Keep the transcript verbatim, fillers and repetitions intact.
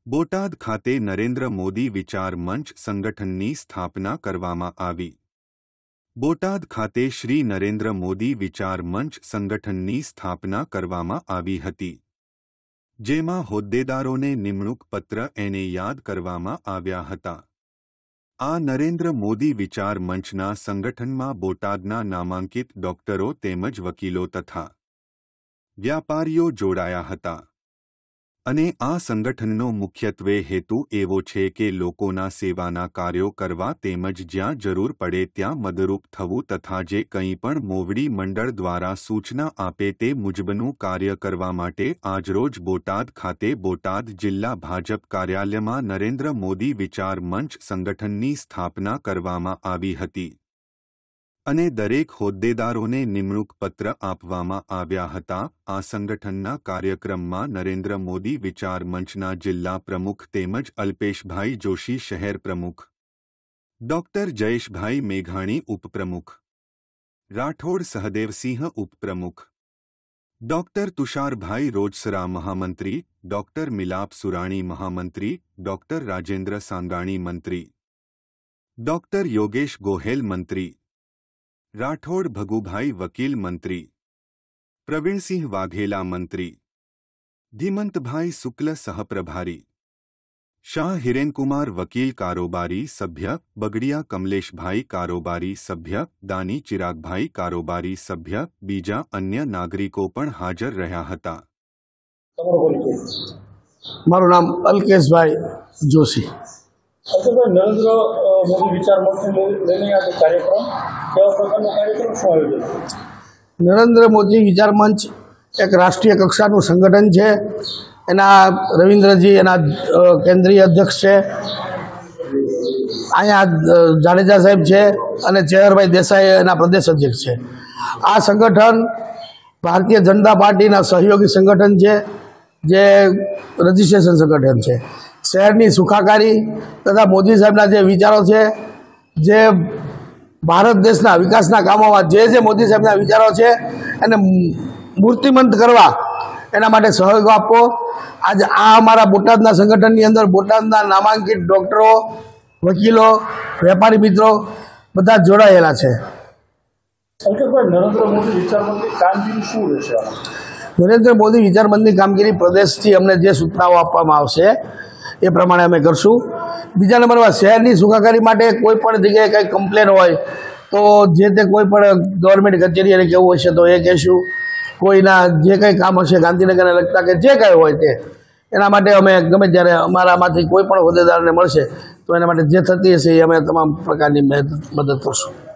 બોટાદ ખાતે નરેન્દ્ર મોદી વિચાર મંચ સંગઠનની સ્થાપના કરવામાં આવી। બોટાદ ખાતે શ્રી નરેન્દ્ર મોદી વિચાર મંચ સંગઠનની સ્થાપના કરવામાં આવી હતી, જેમાં હોદ્દેદારોને નિમણૂક પત્ર એને યાદ કરવામાં આવ્યા હતા। આ નરેન્દ્ર મોદી વિચાર મંચના સંગઠનમાં બોટાદના નામાંકિત ડોક્ટરો તેમજ વકીલો તથા વ્યાપારીઓ જોડાયા હતા અને આ સંગઠનનો મુખ્યત્વે હેતુ એવો છે કે લોકોના સેવાના કાર્યો કરવા તેમજ જ્યાં જરૂર પડે ત્યાં મદદરૂપ થવું તથા જે કંઈ પણ મોવડી મંડળ દ્વારા સૂચના આપે તે મુજબનું કાર્ય કરવા માટે આજરોજ બોટાદ ખાતે બોટાદ જિલ્લા ભાજપ કાર્યાલયમાં નરેન્દ્ર મોદી વિચાર મંચ સંગઠનની સ્થાપના કરવામાં આવી હતી અને દરેક હોદ્દેદારોને નિમણૂક પત્ર આપવામાં આવ્યા હતા। આ સંગઠનના કાર્યક્રમમાં નરેન્દ્ર મોદી વિચાર મંચના જિલ્લા પ્રમુખ તેમજ અલ્પેશભાઈ જોશી શહેર પ્રમુખ, ડોક્ટર જયેશભાઈ મેઘાણી ઉપપ્રમુખ, રાઠોડ સહદેવસિંહ ઉપપ્રમુખ, ડોક્ટર તુષારભાઈ રોજસરા મહામંત્રી, ડોક્ટર મિલાપ સુરાણી મહામંત્રી, ડોક્ટર રાજેન્દ્ર સાંગાણી મંત્રી, ડોક્ટર યોગેશ ગોહેલ મંત્રી, રાઠોડ ભગુભાઈ વકીલ મંત્રી, પ્રવીણસિંહ વાઘેલા મંત્રી, ધીમંતભાઈ શુક્લ સહપ્રભારી, શાહ હિરેનકુમાર વકીલ કારોબારી સભ્ય, બગડિયા કમલેશભાઈ કારોબારી સભ્ય, દાની ચિરાગભાઈ કારોબારી સભ્ય, બીજા અન્ય નાગરિકો પણ હાજર રહ્યા હતા। મારું નામ અલ્કેશભાઈ જોશી। નરેન્દ્ર મોદી વિચાર મંચને લઈને આ કાર્યક્રમ કેવા પ્રકારનો કાર્યક્રમ શું આયોજન? નરેન્દ્ર મોદી વિચાર મંચ એક રાષ્ટ્રીય કક્ષાનું સંગઠન છે। એના રવિન્દ્રજી એના કેન્દ્રીય અધ્યક્ષ છે, અહીંયા જાડેજા સાહેબ છે અને ચેહરભાઈ દેસાઈ એના પ્રદેશ અધ્યક્ષ છે। આ સંગઠન ભારતીય જનતા પાર્ટીના સહયોગી સંગઠન છે, જે રજિસ્ટ્રેશન સંગઠન છે। શહેરની સુખાકારી તથા મોદી સાહેબના જે વિચારો છે, જે ભારત દેશના વિકાસના કામોમાં જે જે મોદી સાહેબના વિચારો છે એને મૂર્તિમંત કરવા એના માટે સહયોગ આપવો। આજે આ અમારા બોટાદના સંગઠનની અંદર બોટાદના નામાંકિત ડૉક્ટરો, વકીલો, વેપારી મિત્રો બધા જોડાયેલા છે। નરેન્દ્ર મોદી વિચાર મંચની કામગીરી શું રહેશે? નરેન્દ્ર મોદી વિચાર મંચની કામગીરી પ્રદેશથી અમને જે સૂચનાઓ આપવામાં આવશે એ પ્રમાણે અમે કરશું। બીજા નંબરમાં શહેરની સુખાકારી માટે કોઈ પણ જગ્યાએ કંઈ કમ્પ્લેન હોય તો જે તે કોઈ પણ ગવર્મેન્ટ કચેરી અને કેવું હશે તો એ કહીશું। કોઈના જે કંઈ કામ હશે ગાંધીનગરને લગતા કે જે કાંઈ હોય તે એના માટે અમે ગમે ત્યારે અમારામાંથી કોઈ પણ હોદ્દેદારને મળશે તો એના માટે જે થતી હશે એ અમે તમામ પ્રકારની મદદ કરશું।